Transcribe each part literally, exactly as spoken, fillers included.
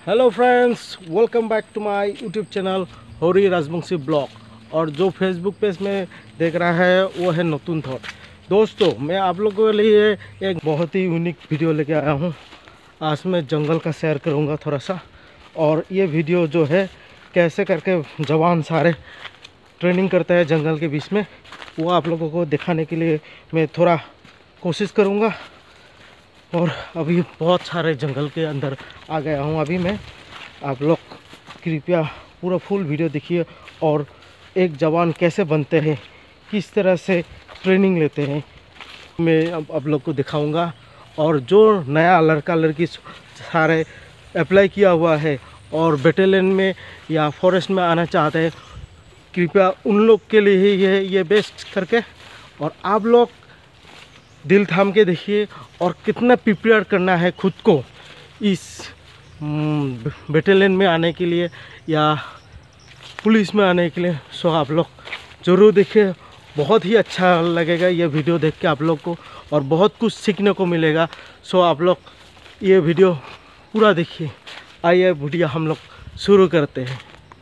Hello friends, welcome back to my YouTube channel Hari Rajvanshi blog. और जो Facebook page में देख रहा है वो है नतून थॉट। दोस्तों, मैं आप लोगों के लिए एक बहुत ही यूनिक वीडियो लेके आया हूँ। आज मैं जंगल का सैर करूँगा थोड़ा सा, और ये वीडियो जो है कैसे करके जवान सारे ट्रेनिंग करते हैं जंगल के बीच में, वो आप लोगों को दिखाने के लिए मैं थोड़ा कोशिश करूँगा। और अभी बहुत सारे जंगल के अंदर आ गया हूँ अभी मैं। आप लोग कृपया पूरा फुल वीडियो देखिए और एक जवान कैसे बनते हैं, किस तरह से ट्रेनिंग लेते हैं, मैं अब आप लोग को दिखाऊंगा। और जो नया लड़का लड़की सारे अप्लाई किया हुआ है और बटालियन में या फॉरेस्ट में आना चाहते हैं, कृपया उन लोग के लिए ही ये ये बेस्ट करके, और आप लोग दिल थाम के देखिए और कितना प्रिपेयर करना है खुद को इस बटालियन में आने के लिए या पुलिस में आने के लिए। सो आप लोग ज़रूर देखिए, बहुत ही अच्छा लगेगा ये वीडियो देख के आप लोग को, और बहुत कुछ सीखने को मिलेगा। सो आप लोग ये वीडियो पूरा देखिए। आइए वीडियो हम लोग शुरू करते हैं।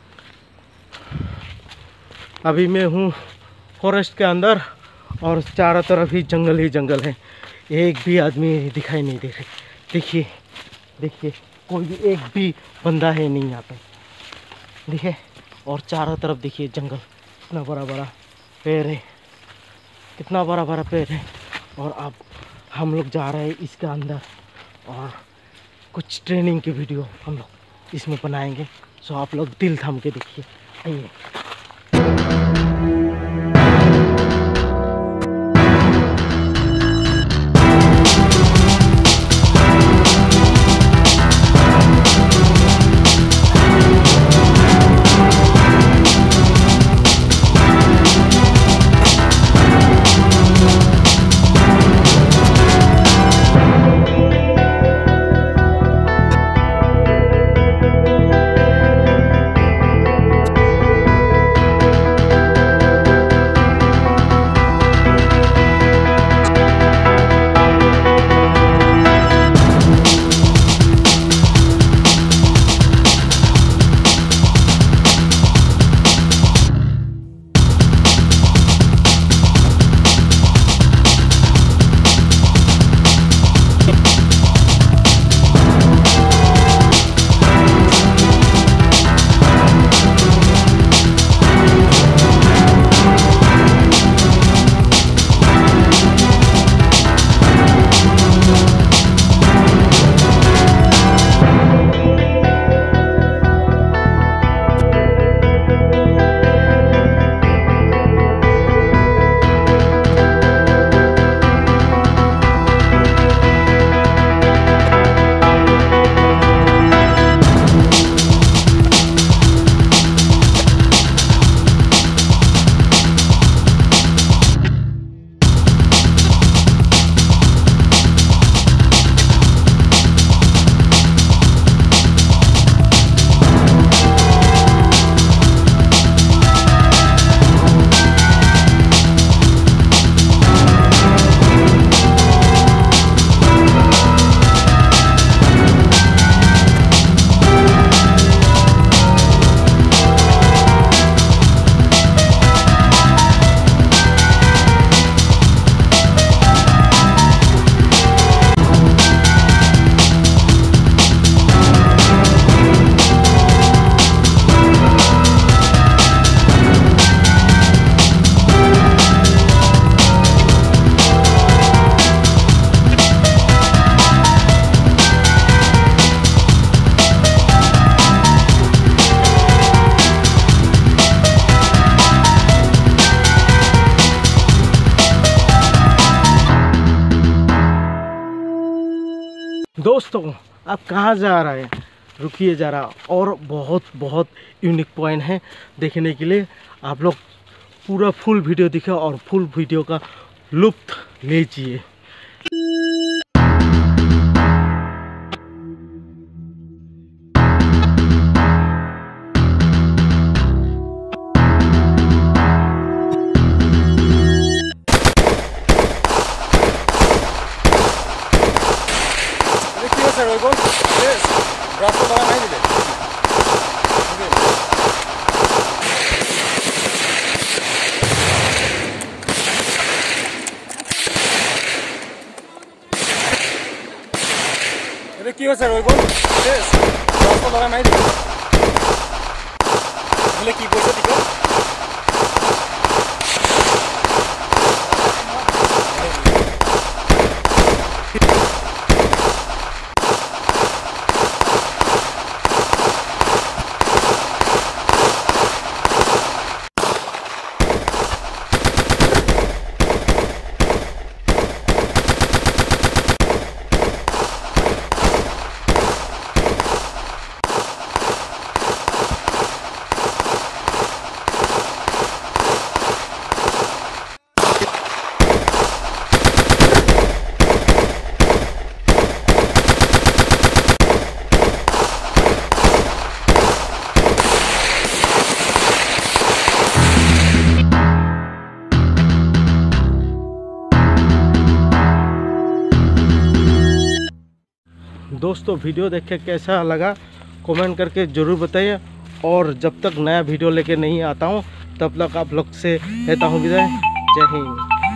अभी मैं हूँ फॉरेस्ट के अंदर और चारों तरफ ही जंगल ही जंगल है, एक भी आदमी दिखाई नहीं दे रहे। देखिए देखिए, कोई भी एक भी बंदा है नहीं यहाँ पे, देखिए। और चारों तरफ देखिए जंगल, कितना बड़ा बड़ा पेड़ है, कितना बड़ा बड़ा पेड़ है। और अब हम लोग जा रहे हैं इसके अंदर, और कुछ ट्रेनिंग की वीडियो हम लोग इसमें बनाएंगे। सो आप लोग दिल थाम के देखिए। आइए। दोस्तों, आप कहाँ जा रहे हैं? रुकिए ज़रा, और बहुत बहुत यूनिक पॉइंट है देखने के लिए। आप लोग पूरा फुल वीडियो दिखे और फुल वीडियो का लुत्फ लीजिए। Yes, brazo para nadie. কি হৈছে ৰৈ গ'ল দহটা লগাই মাৰি দিলোঁ বোলে কি কৈছে টিকট दोस्तों वीडियो देख के कैसा लगा कमेंट करके ज़रूर बताइए और जब तक नया वीडियो लेके नहीं आता हूँ तब तक आप लोग से लेता हूँ विदाई। जय हिंद।